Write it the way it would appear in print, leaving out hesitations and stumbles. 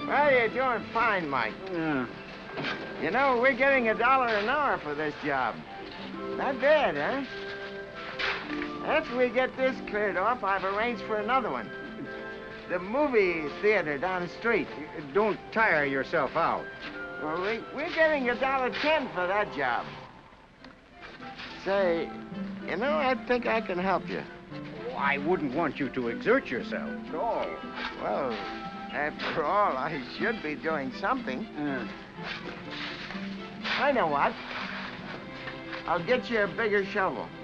Well, you're doing fine, Mike. Yeah. You know, we're getting $1 an hour for this job. Not bad, huh? After we get this cleared off, I've arranged for another one. The movie theater down the street. Don't tire yourself out. Well, we're getting $1.10 for that job. Say, you know, I think I can help you. Oh, I wouldn't want you to exert yourself. Oh, well, after all, I should be doing something. I know what. I'll get you a bigger shovel.